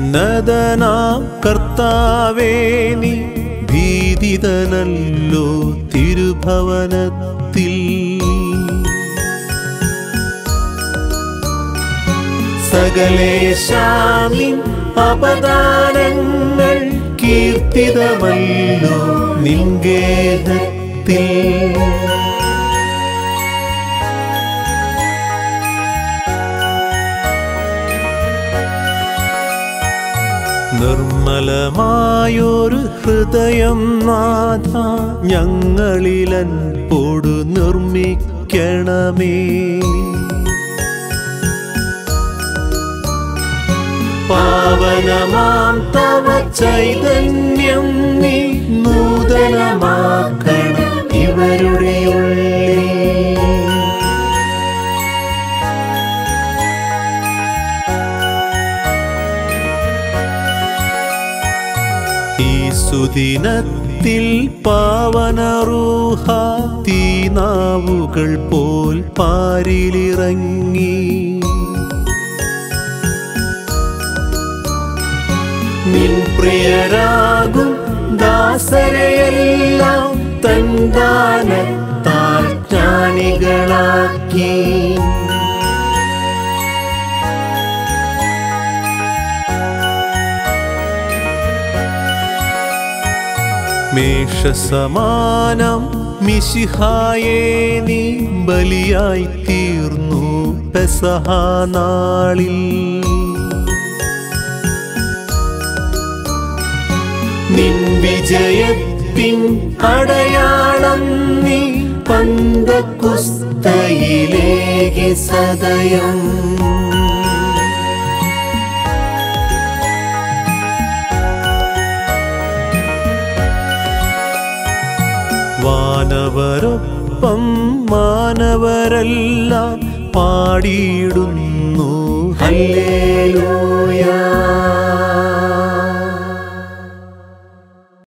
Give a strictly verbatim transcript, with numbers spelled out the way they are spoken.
ഉന്നതനാം കർത്താവേ നീ ഭീതിതനല്ലോ തിരുഭവനത്തിൽ. സകലേശാമിൻ അപദാനങ്ങൾ കീർത്തിതമല്ലോ നിൻഗേഹത്തിൽ. നിർമ്മലമായൊരു ഹൃദയം നാഥ ഞങ്ങളിലൻപോടു നിർമ്മിക്കണമേ. പാവനമാം തവ ചൈതന്യം നീ നൂതനമാക്കണം ഇവരുടെ ഉള്ളിൽ. ഈ സുദിനത്തിൽ പാവനറൂഹ തീനാവുകൾ പോൽ പാരിലിറങ്ങി. നിൻ പ്രിയരാകും ദാസരെയെല്ലാം തൻ ദാനത്താൽ ജ്ഞാനികളാക്കി. മേഷസമാനം മിശിഹായേ നീ ബലിയായി തീർന്നു പെസഹ നാളിൽ. നിൻ വിജയത്തിൻ അടയാളം നീ പന്തക്കുസ്തയിലേക്ക് സദയം. വാനവരൊപ്പം മാനവരെല്ലാം പാടിയിടുന്നു ഹല്ലേലൂയ.